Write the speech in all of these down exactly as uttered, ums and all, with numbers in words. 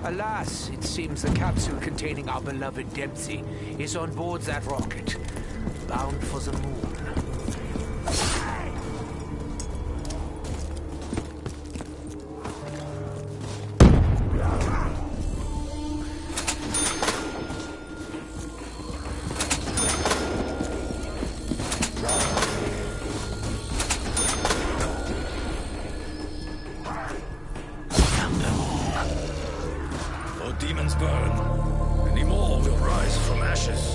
Alas, it seems the capsule containing our beloved Dempsey is on board that rocket, bound for the moon. Demons burn. Many more will rise from ashes.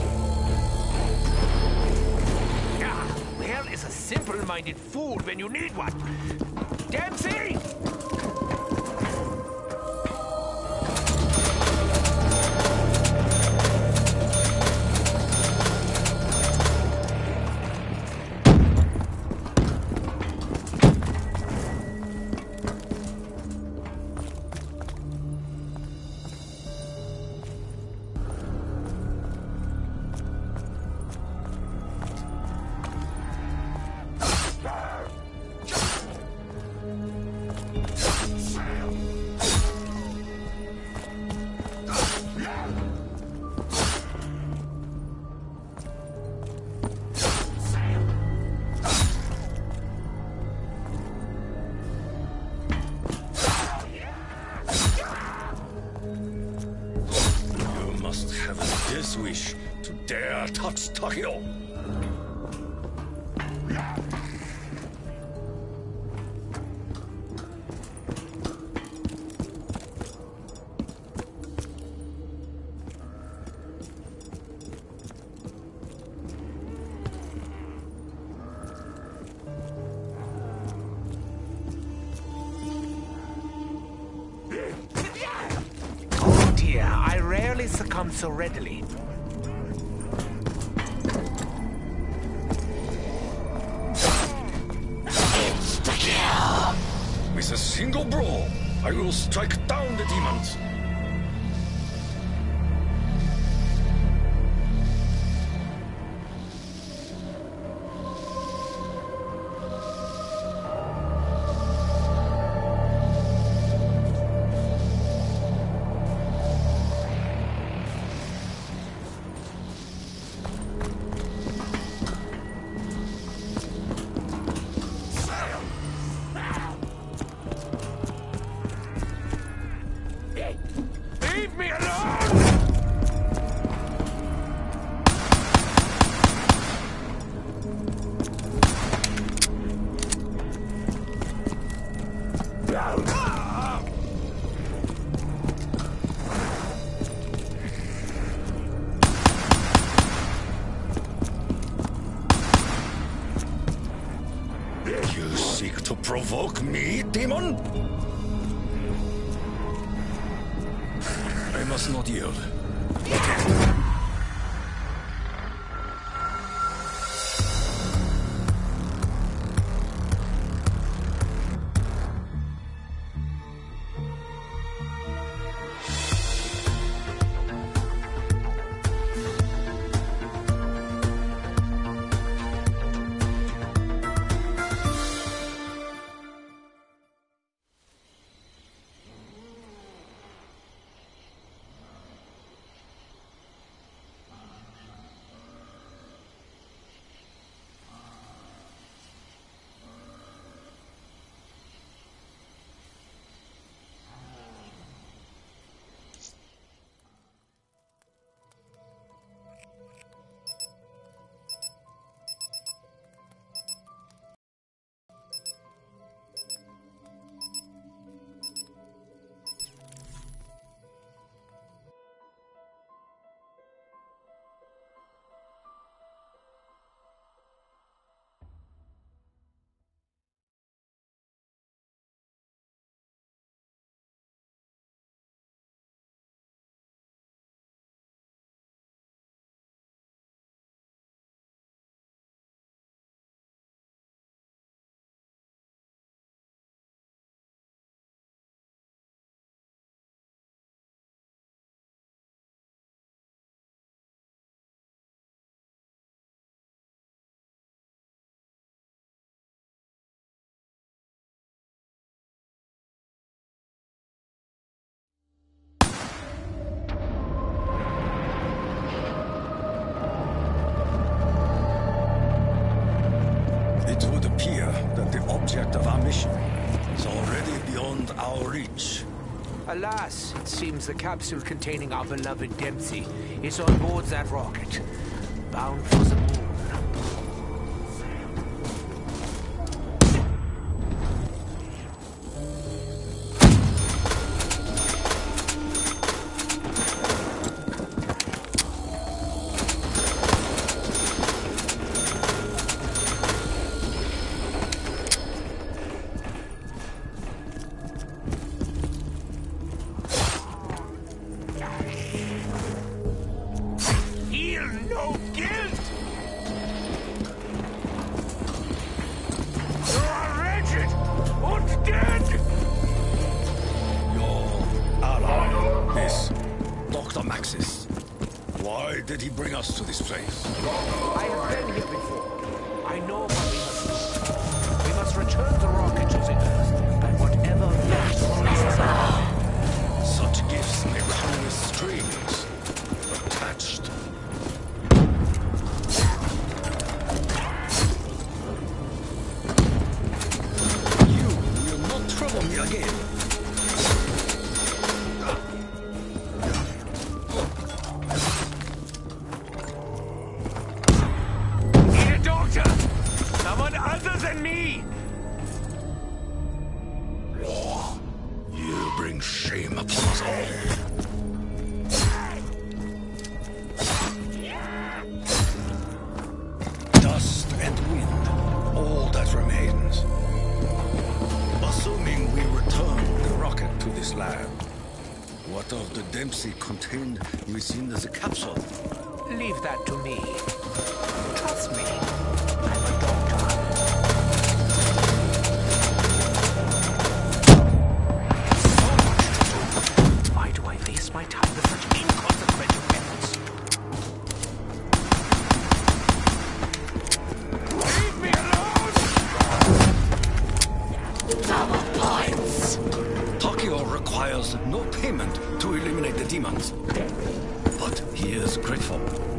Ah, where is a simple-minded fool when you need one? Dempsey! This wish to dare touch Takeo. Oh dear, I rarely succumb so readily. With a single blow, I will strike down the demons. Leave me alone! You seek to provoke me, demon? I must not yield. mission. It's already beyond our reach. Alas, it seems the capsule containing our beloved Dempsey is on board that rocket, bound for the moon. Why did he bring us to this place? I have been here before. I know what we must do. We must return the rocket to the Earth, and whatever lies. Such gifts may come with strings attached. You will not trouble me again. Me! You bring shame upon us all. Dust and wind, all that remains. Assuming we return the rocket to this lab, what of the Dempsey contained within the capsule? Leave that to me. Trust me. I'm a doctor. My time with such inconsequential methods. Leave me alone! Double points. Tokyo requires no payment to eliminate the demons, but he is grateful.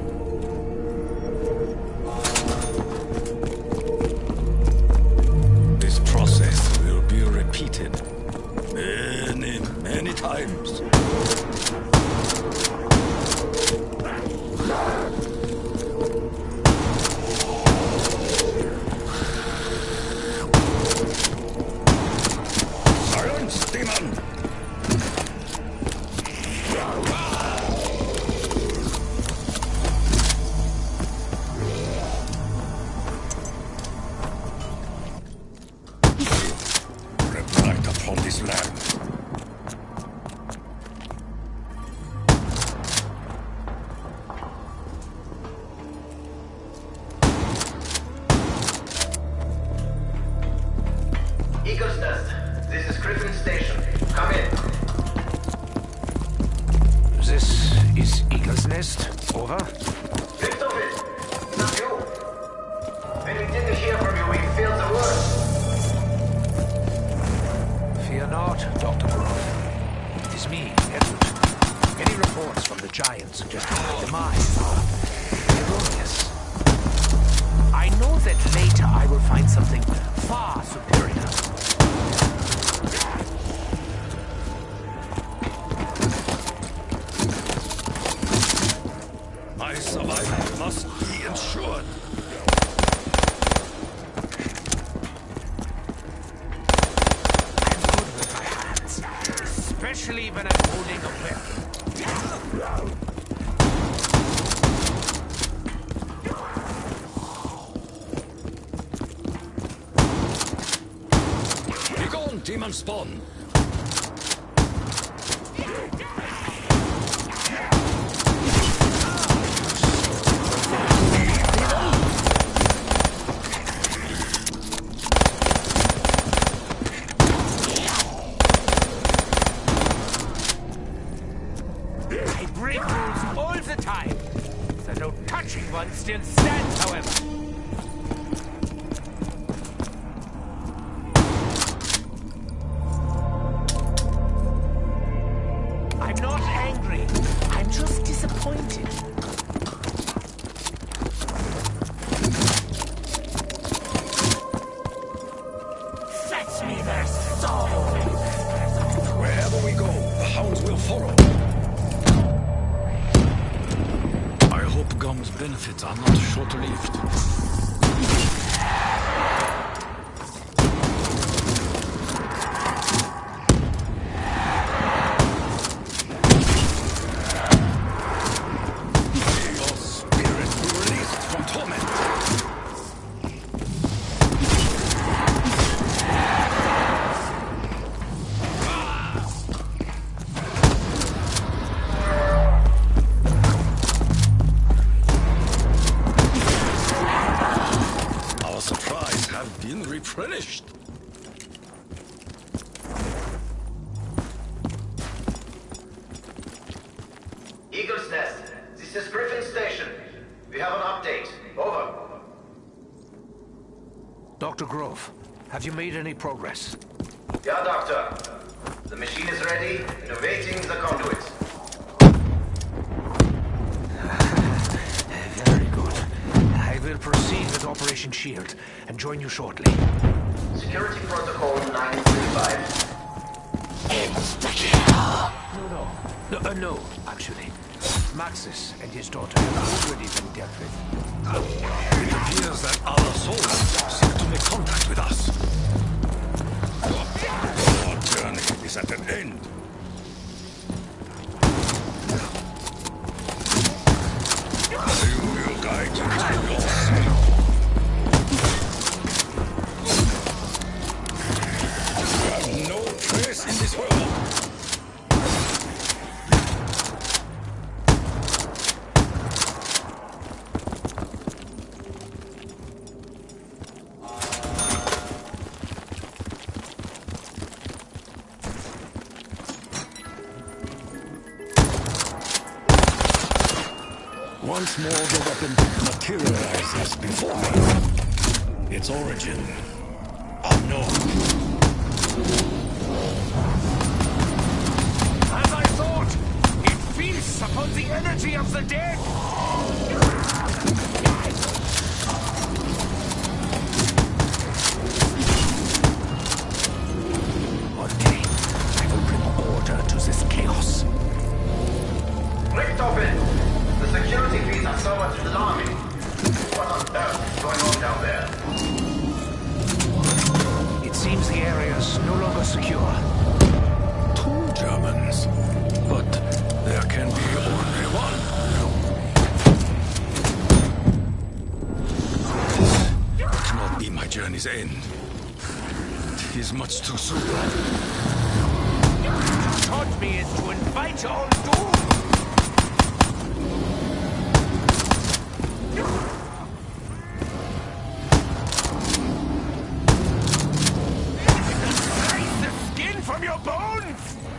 This process will be repeated many, many times. Silence, demon! Red light upon this land. Eagle's Nest, this is Griffin Station. Come in. This is Eagle's Nest. Over. Victorville, not you. When we didn't hear from you, we felt the worst. Fear not, Doctor Broth. It is me, Edward. Any reports from the Giants suggesting my demise are erroneous. I know that later I will find something far superior. My survival must be ensured. I'm good with my hands, especially when I'm holding a weapon. Begone, demon spawn! I break rules all the time. The no touching one still stands, however. I'm not angry. I'm just disappointed. Fetch me Those benefits are not short-lived. Replenished. Eagle's Nest, this is Griffin Station. We have an update. Over. Doctor Grove, have you made any progress? Yeah, Doctor. The machine is ready, innovating the conduits. Very good. I will proceed with Operation Shield and join you shortly. Security Protocol nine three five. Insta-kill. No, no. No, uh, no, actually. Maxis and his daughter have already been dealt with. It appears that other souls seek to make contact with us. Our journey is at an end. I will guide you to your sin. You have no place in this world. Once more the weapon materializes before me. Its origin unknown. As I thought, it feasts upon the energy of the dead. One day, I will bring order to this chaos. Richtofen! The security feeds are so much alarming. What on earth is going on down there? It seems the area is no longer secure. Two Germans. But there can be only one. This cannot be my journey's end. It is much too soon. To taunt me is to invite your own doom. Slice the skin from your bones!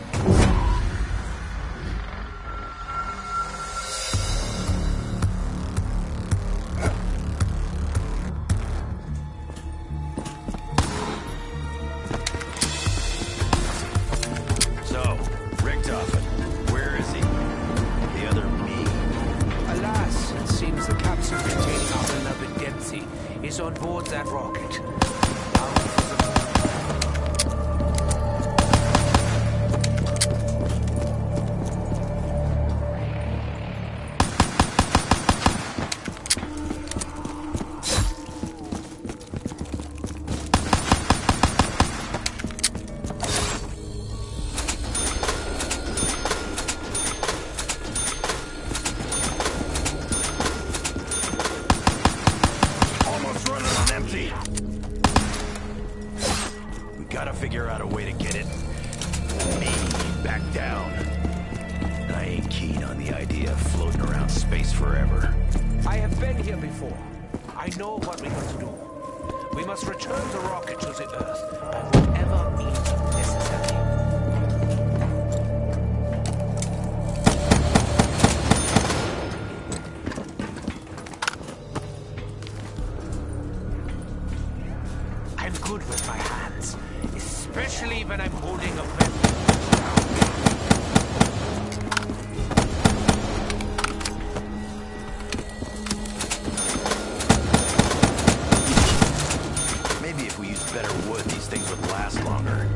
So, Richtofen, where is he? The other me? Alas, it seems the capsule containing our beloved Dempsey is on board that rocket. Bound for the Almost running on empty. We gotta figure out a way to get it. Me back down. I ain't keen on the idea of floating around space forever. I have been here before. I know what we must do. We must return the rocket to the Earth by whatever means necessary. I'm good with my hands, especially when I'm holding a weapon. Maybe if we used better wood, these things would last longer.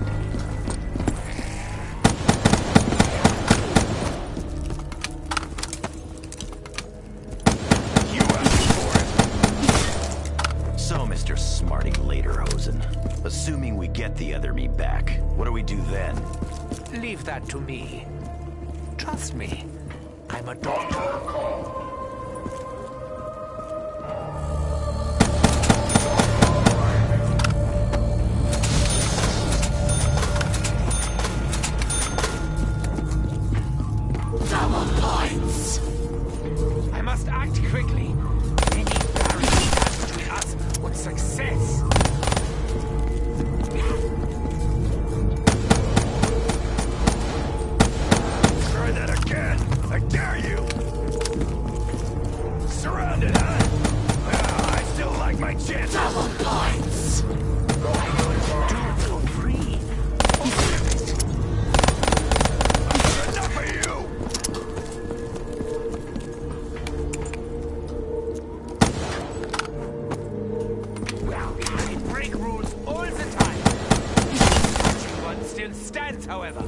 Mister Smarty Lederhosen. Assuming we get the other me back, what do we do then? Leave that to me. Trust me, I'm a doctor. Double points. I must act quickly. Any barrier stands between us and success. Try that again! I dare you! Surrounded, huh? Ah, I still like my chances. Double points. Two for free. Enough of you! I break rules all the time. One still stands, however.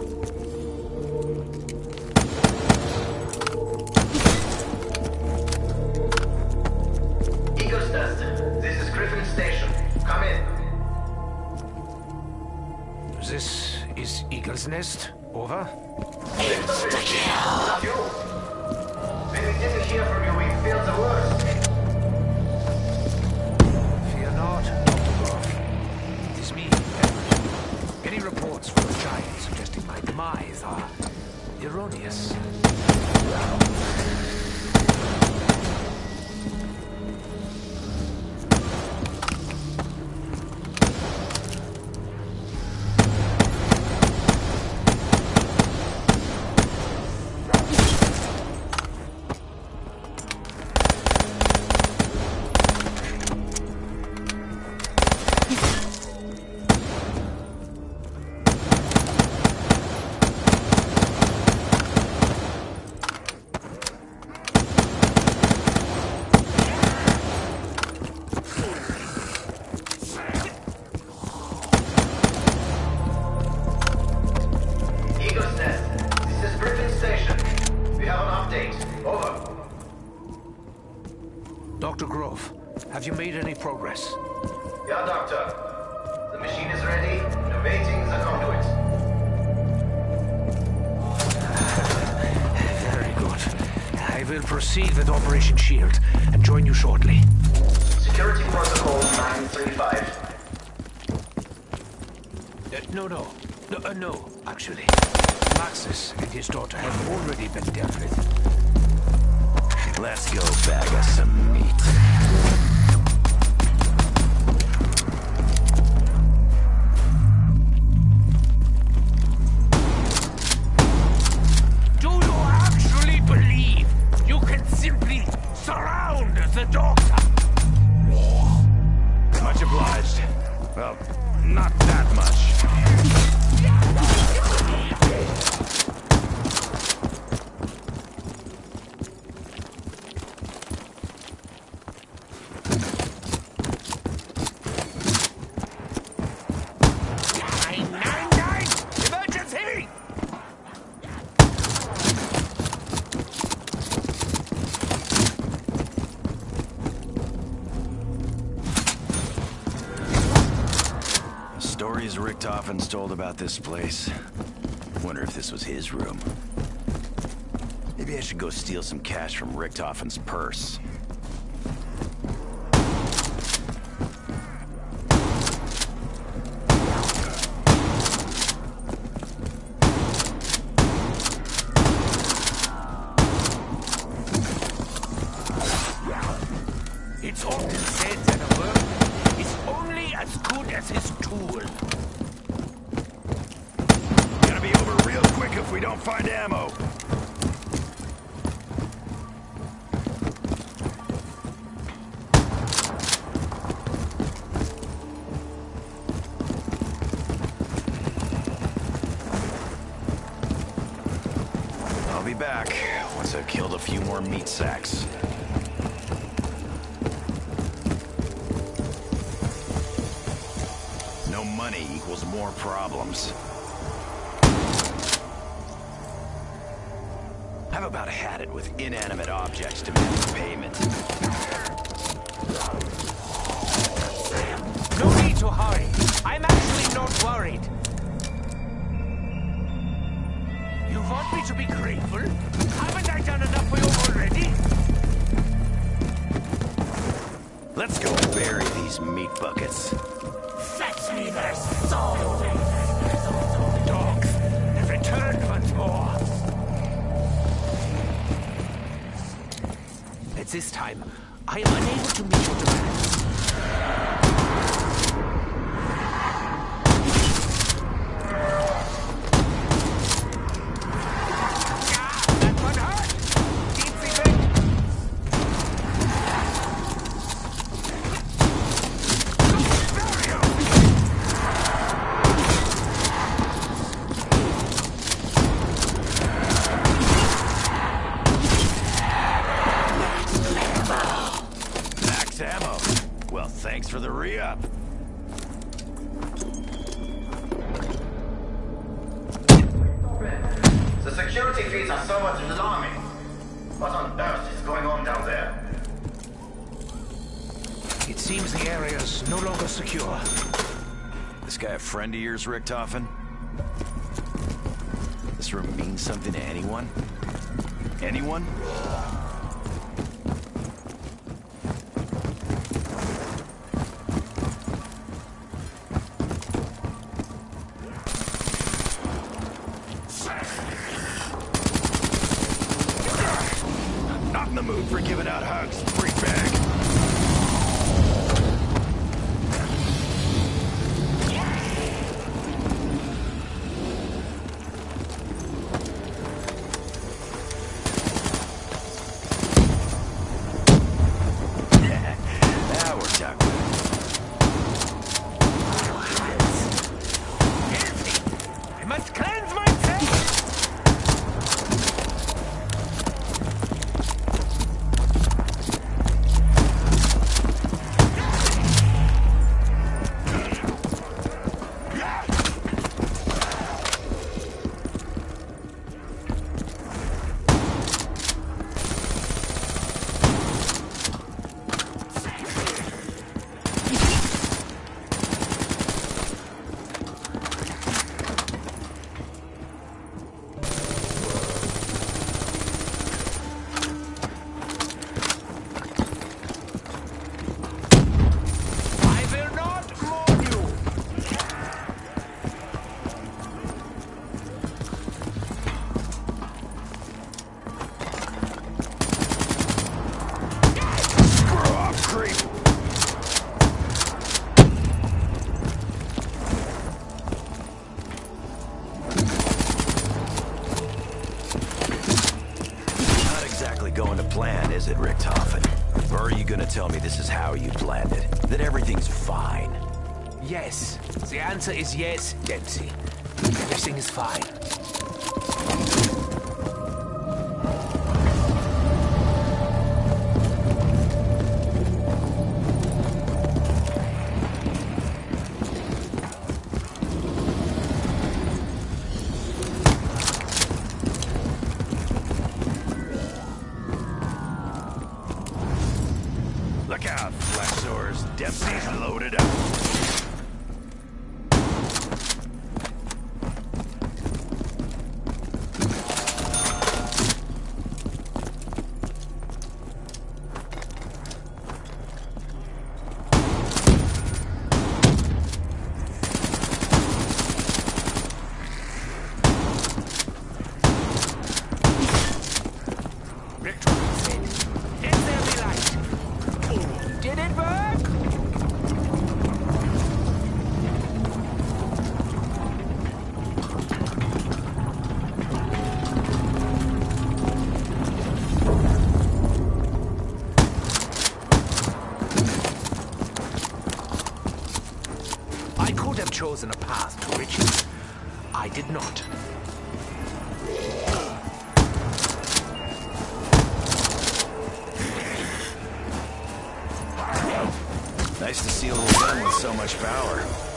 Eagles Nest, this is Griffin Station. Come in. This is Eagle's Nest. Over. Insta-kill. Not you. When we didn't hear from you, we feared the worst. Fear not, Doctor Groff. It is me, Edward. Any reports from the Giant suggesting my demise are erroneous. Eagles Nest, this is Griffin Station. We have an update. Over. Doctor Grove, have you made any progress? Yeah, Doctor. The machine is ready. Innovating the conduit. Very good. I will proceed with Operation Shield and join you shortly. Security protocol nine three five. Uh, no, no. No, uh, no, actually. Maxis and his daughter have already been dealt with. Let's go bag us some meat. Do you actually believe you can simply surround the doctor? Much obliged. Well, not that much. nine nine nine! Emergency! Stories Richthofen's told about this place. Wonder if this was his room. Maybe I should go steal some cash from Richthofen's purse. It's often said that a workman is only as good as his tool. Gonna be over real quick if we don't find ammo. I'll be back once I've killed a few more meat sacks. No money equals more problems. I've about had it with inanimate objects demanding payment. to hurry. I'm actually not worried. You want me to be grateful? Haven't I done enough for you already? Let's go bury these meat buckets. Fetch me their souls! Dogs have returned once more. At this time, I am unable to meet your demands. Ammo. Well, thanks for the re-up. The security feeds are somewhat alarming. What on earth is going on down there? It seems the area's no longer secure. This guy a friend of yours, Richtofen? This room means something to anyone? Anyone? Not in the mood for giving out hugs, freak bag. Now we're talking. I must cleanse myself! Going to plan, is it, Richtofen? Or are you gonna tell me this is how you planned it? That everything's fine? Yes. The answer is yes, Dempsey. Everything is fine. Look out, flexors. Dempsey's loaded up. Did it work? I could have chosen a path to riches. I did not. Nice to see a little gun with so much power.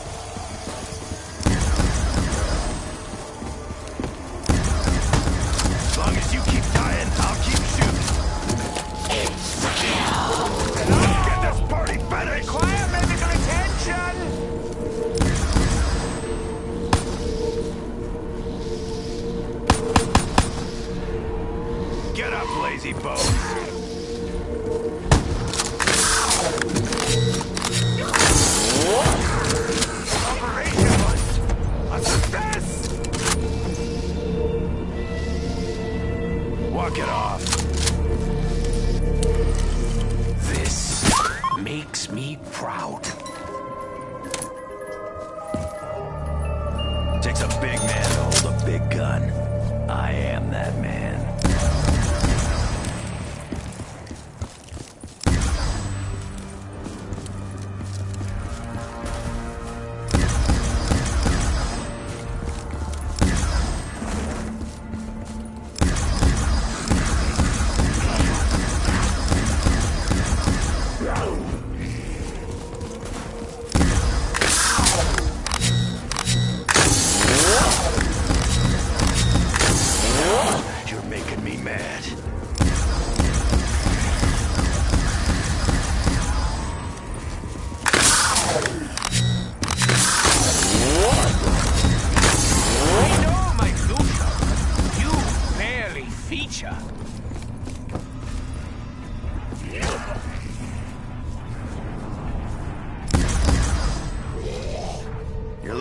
As long as you keep dying, I'll keep shooting. It's the kill! Let's get this party finished! Require medical attention!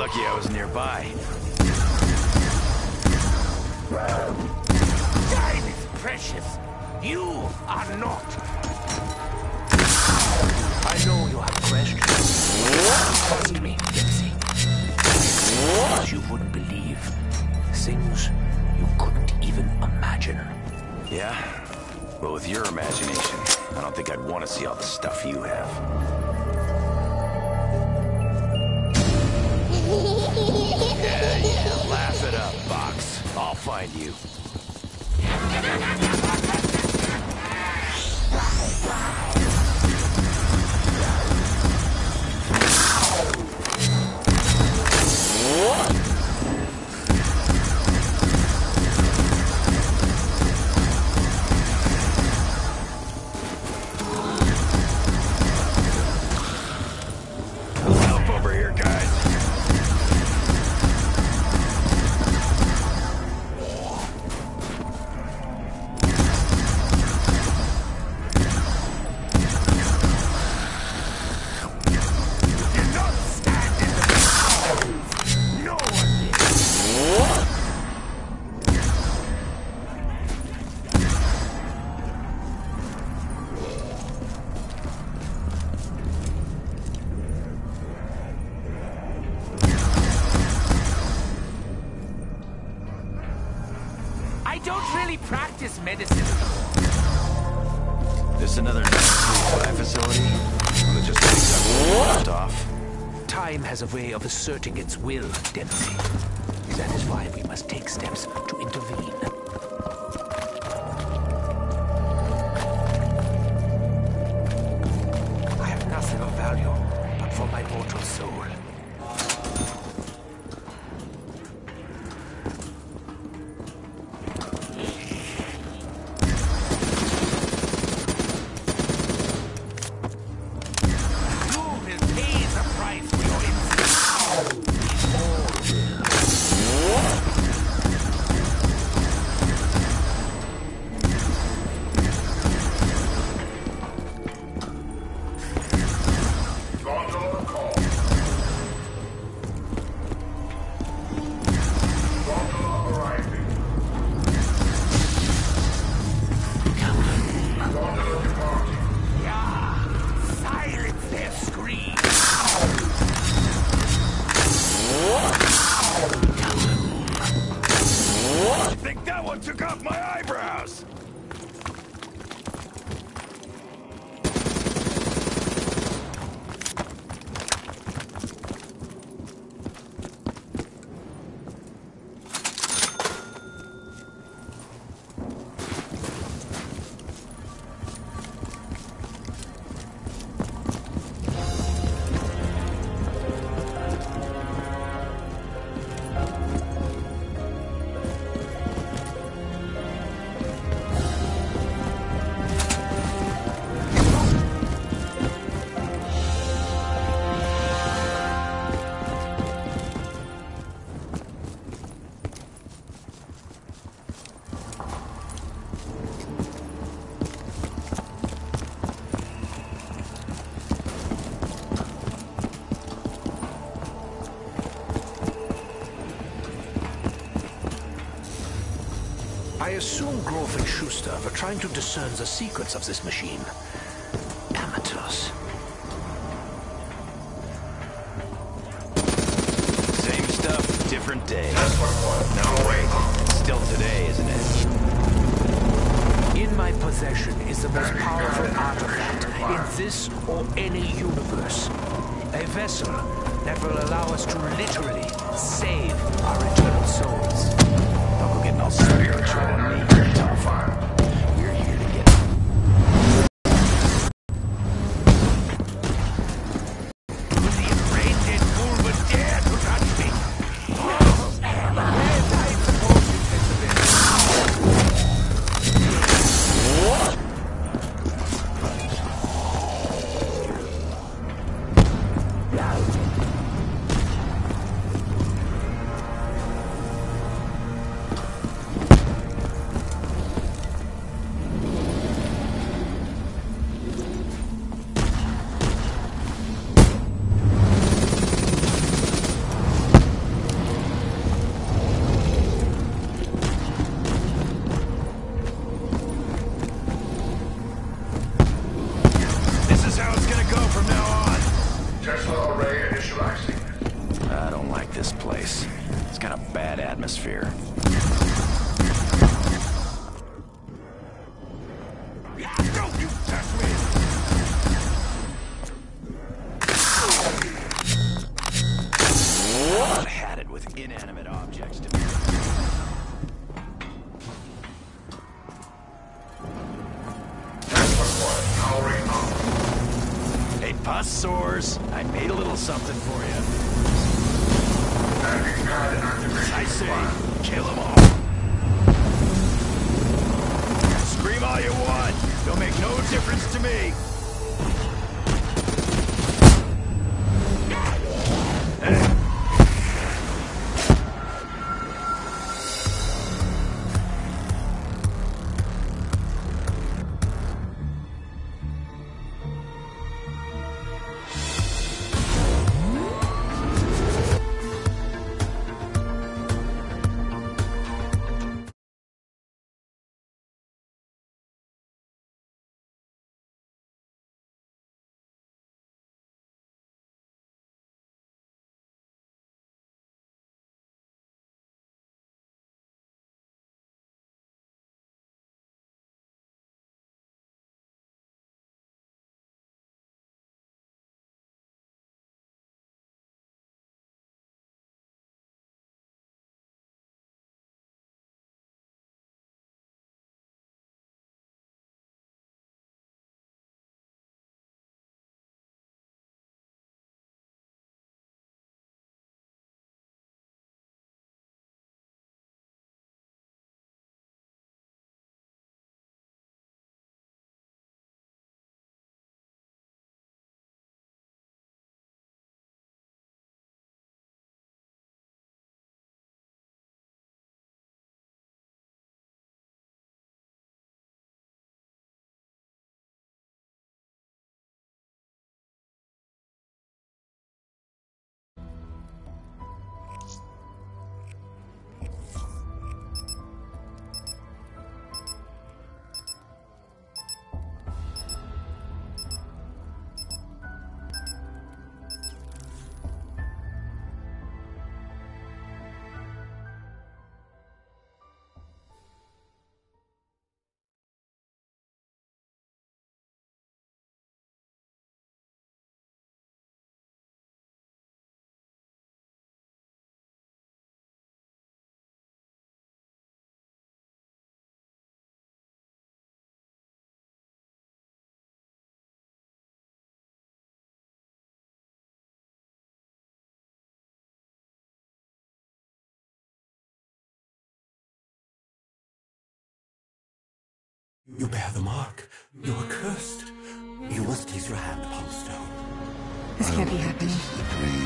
lucky I was nearby. Time is precious. You are not. I know you have questions. Trust me, Dempsey. But you wouldn't believe things you couldn't even imagine. Yeah? Well, with your imagination, I don't think I'd want to see all the stuff you have. Yeah, yeah, laugh it up, Box. I'll find you. Help over here, guys. I don't really practice medicine. This another supply facility? Or just picks up where we left off? Time has a way of asserting its will, Dempsey. That is why we must take steps to intervene. I have nothing of value but for my mortal soul. Took off my eyebrows! I assume Grove and Schuster were trying to discern the secrets of this machine. Amateurs. Same stuff, different day. No, wait. It's still today, isn't it? In my possession is the most powerful artifact in this or any universe. A vessel that will allow us to literally save our eternal souls. Don't go getting all spiritual on me, tough. We're here to get... The afraid fool would dare to touch me. Oh, and I suppose you think of it. this place. It's got a bad atmosphere. Don't you touch me! I've had it with inanimate objects to me. Hey, pus sores. I made a little something for you. I say, kill them all. Scream all you want. They'll make no difference to me. Hey. You bear the mark. You are cursed. You must place your hand upon the stone. This can't be happening. This is a dream.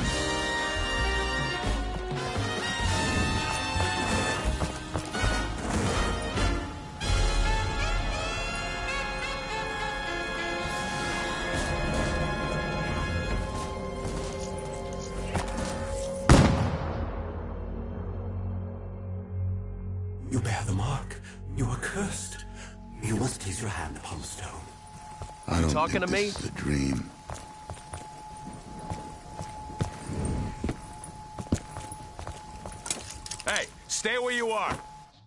You bear the mark. You are cursed. You must place your hand upon the stone. I don't talking think to me? this is a dream. Hey, stay where you are.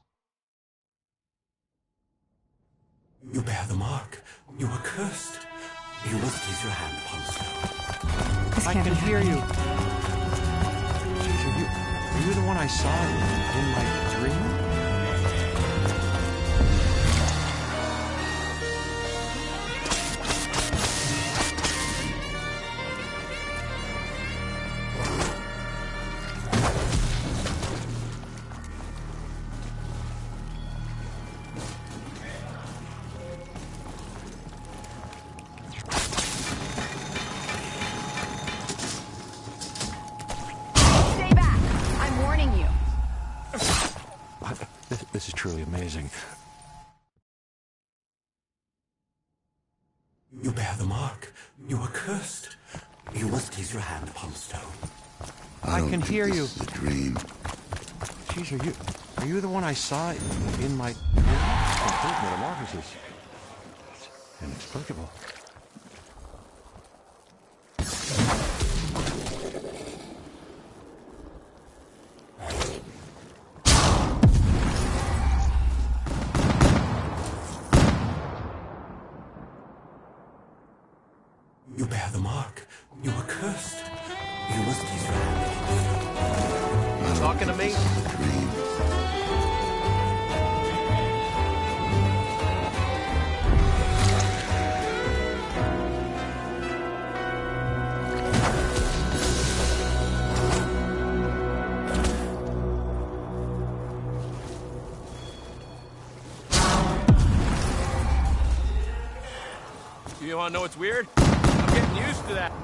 You bear the mark. You are cursed. You must place your hand upon the stone. This I can't can be hear happening. you. Jeez, are you, are you the one I saw in my dream? Stay back! I'm warning you. This, this is truly amazing. You bear the mark. You are cursed. You must place your hand upon the stone. I, I don't can think hear this you. is a dream. Jeez, are you, are you the one I saw in my dream? Complete metamorphosis. It's inexplicable. You bear the mark. You are cursed. You must place your hand upon the stone. Talking to me? You wanna know what's weird? I'm getting used to that.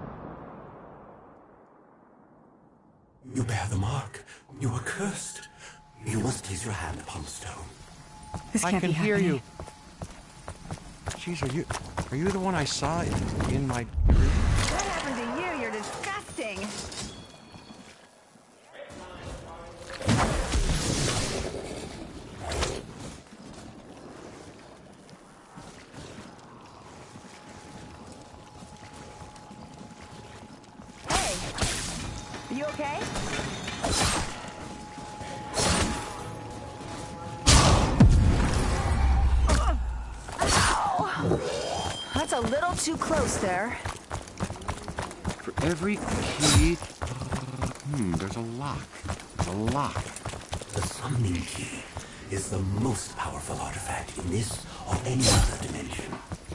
You bear the mark. You are cursed. You must place your hand upon the stone. This I can't can be hear happening. you. Jeez, are you are you the one I saw in, in my dream? What happened to you? You're disgusting. Hey, are you okay? Ow! That's a little too close there. For every key, hmm, there's a lock. A lock. The summoning key is the most powerful artifact in this or any other dimension.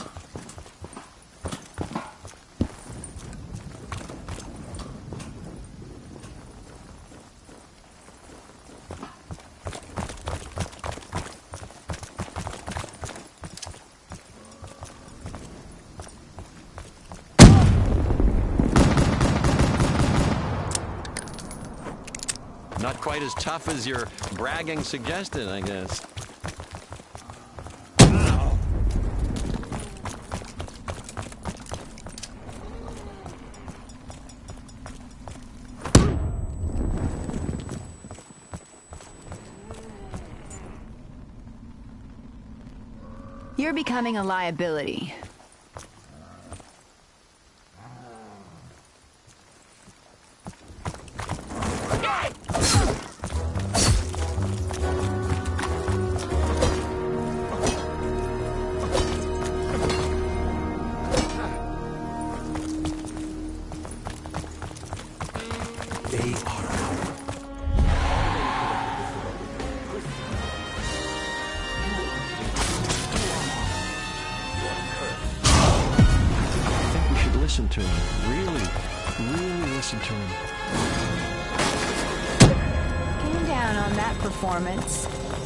Not quite as tough as your bragging suggested, I guess. You're becoming a liability. They are our. I think we should listen to him. Really, really listen to him. Came down on that performance.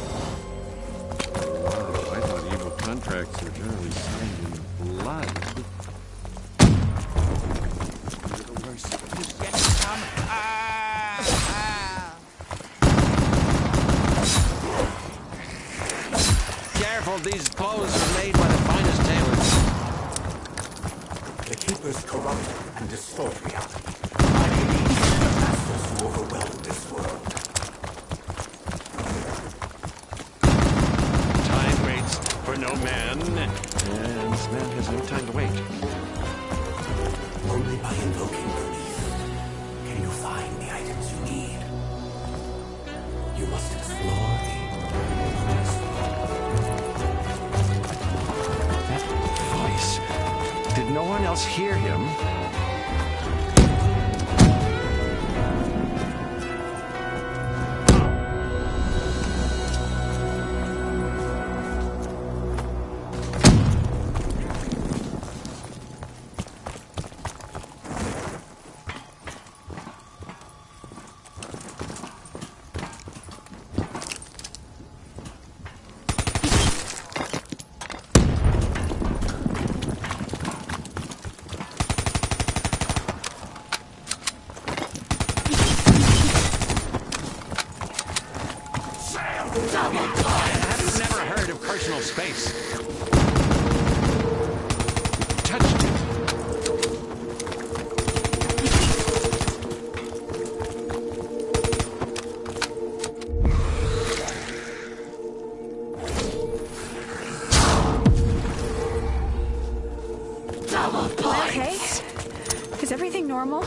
Wow, I thought evil contracts were generally signed in blood. Careful, these clothes are made by the finest tailors. The Keepers corrupt and distort reality. I believe the masters who overwhelm this world. Time waits for no man, and this man has no time to wait. Only by invoking the beast can you find the items you need. You must explore the That voice. Did no one else hear him? I've never heard of personal space. Touched it. Okay. Is everything normal?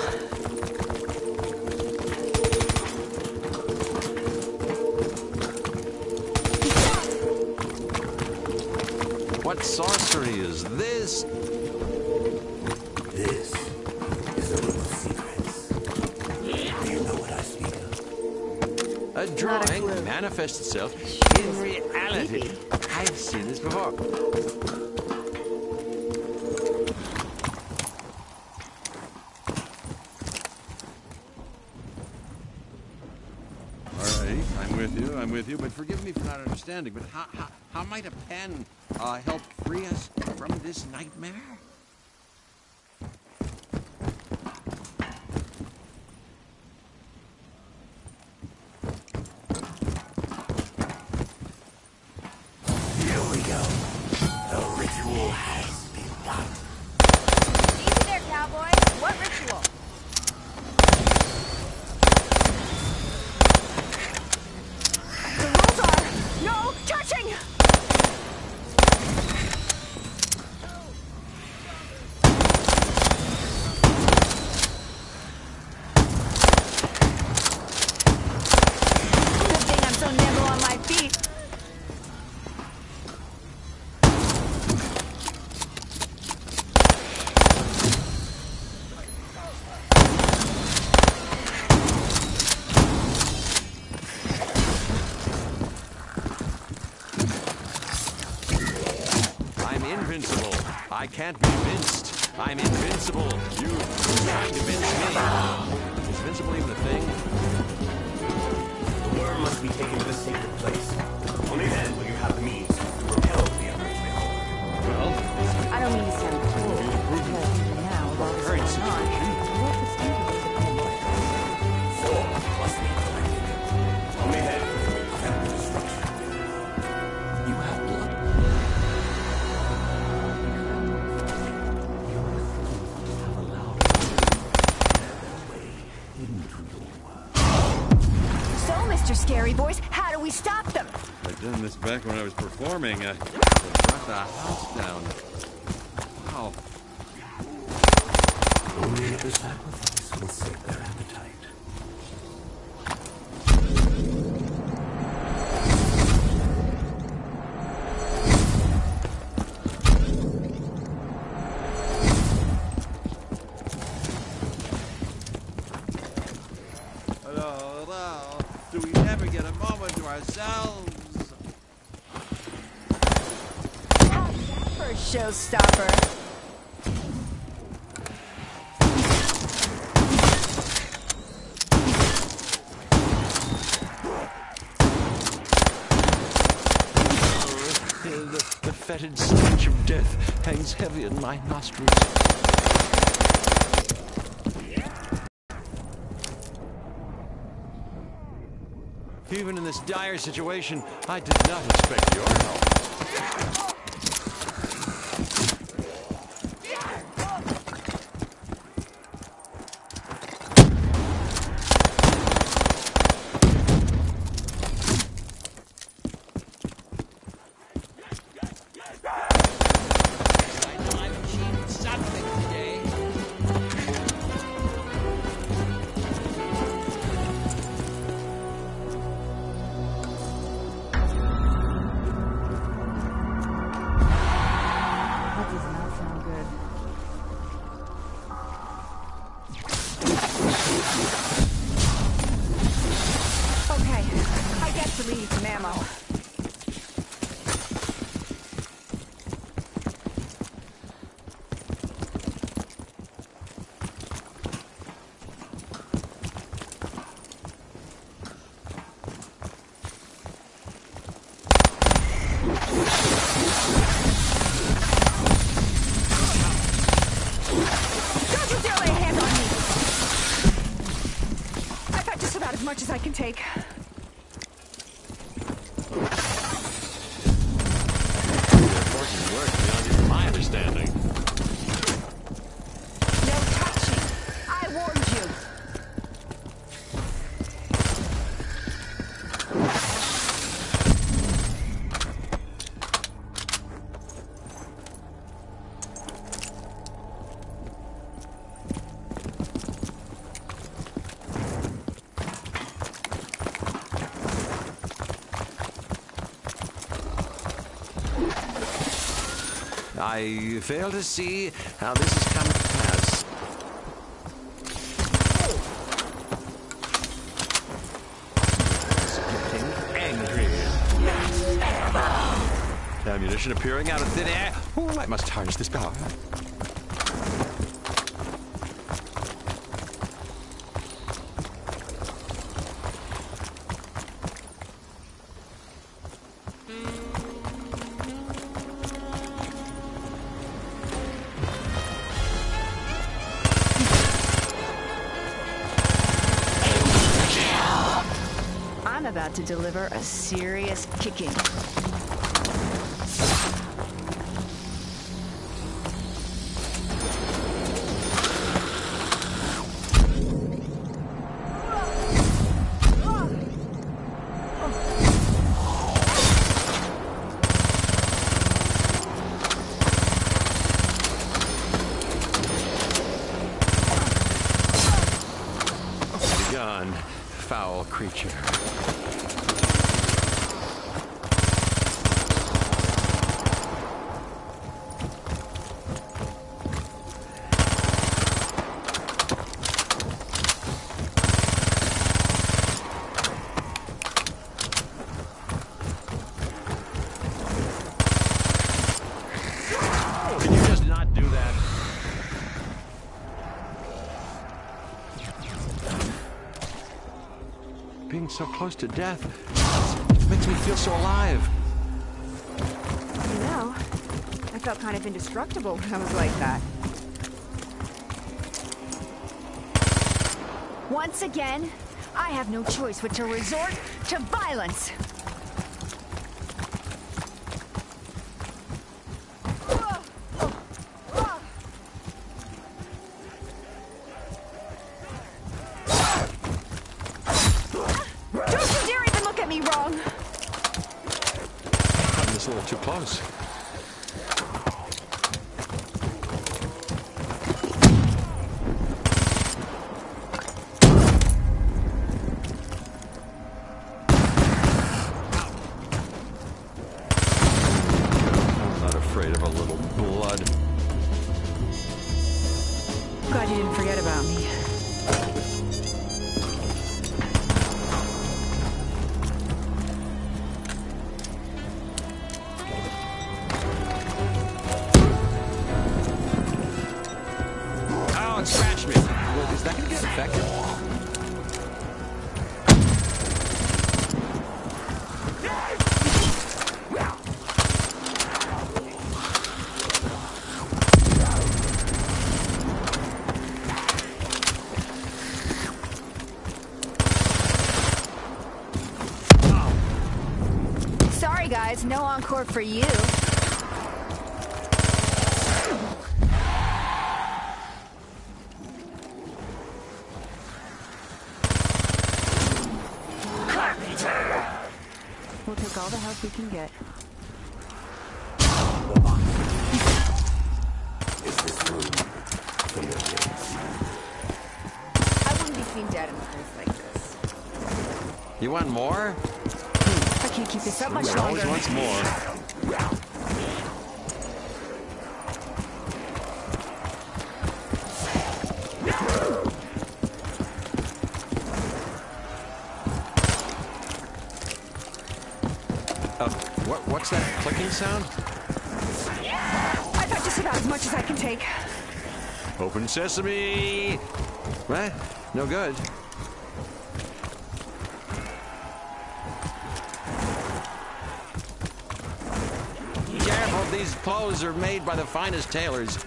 What sorcery is this? This is a room of secrets. Do you know what I speak of? A drawing manifests itself in reality. I've seen this before. I'm with you, I'm with you, but forgive me for not understanding, but how, how, how might a pen uh, help free us from this nightmare? Here we go. The ritual has begun. Easy there, cowboy. What ritual? No touching! Good thing I'm so nimble on my feet. Invincible. I can't be convinced. I'm invincible. You can't convince me. Is invincible even a thing? The worm must be taken to the sacred place. Only then will you have the means to repel the unreal. Well, I don't mean to sound cruel, because now, while it's very going on, situation. what the standard Four must be collected. Only then will we prevent the destruction. You have blood. Mister Scary Voice, how do we stop them? I've done this back when I was performing. I brought the house down. Wow. Only the sacrifice will save their appetite. Hello, hello. Do we never get a moment to ourselves? First showstopper. The, the fetid stench of death hangs heavy in my nostrils. Even in this dire situation, I did not expect your help. Much as I can take. Important work beyond even my understanding. No touching. I warned you. I fail to see how this has come to pass. premonition appearing out of thin air. Oh, I must harness this power. I'm about to deliver a serious kicking. Begone, foul creature. Can you just not do that? Being so close to death makes me feel so alive. You know, I felt kind of indestructible when I was like that. Once again, I have no choice but to resort to violence. Don't you dare even look at me wrong! I'm just a little too close. I'm not afraid of a little blood. Glad you didn't forget about me. Oh, it scratched me. Well, is that going to get infected? Sorry guys, no encore for you. We'll take all the help we can get. Is this room familiar? I wouldn't be seen dead in a place like this. You want more? I can't keep this up much It always longer. wants more. Uh, what, what's that clicking sound? I've got just about as much as I can take. Open sesame! What? No good. Careful, these clothes are made by the finest tailors.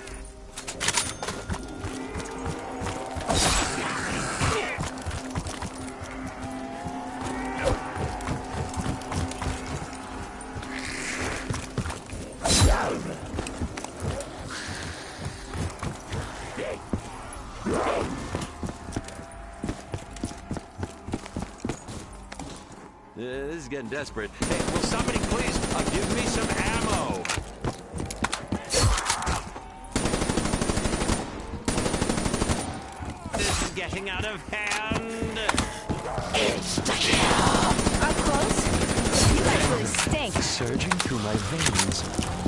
Uh, this is getting desperate. Hey, will somebody please uh, give me some ammo? This is getting out of hand. Up close? You guys really stink. Surging through my veins.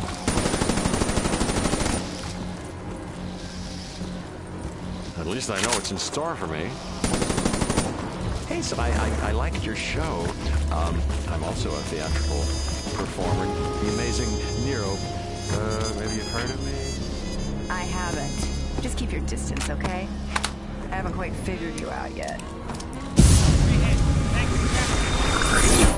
At least I know what's in store for me. Hey, so I, I, I liked your show. Um, I'm also a theatrical performer, the amazing Nero. Uh, maybe you've heard of me? I haven't. Just keep your distance, okay? I haven't quite figured you out yet.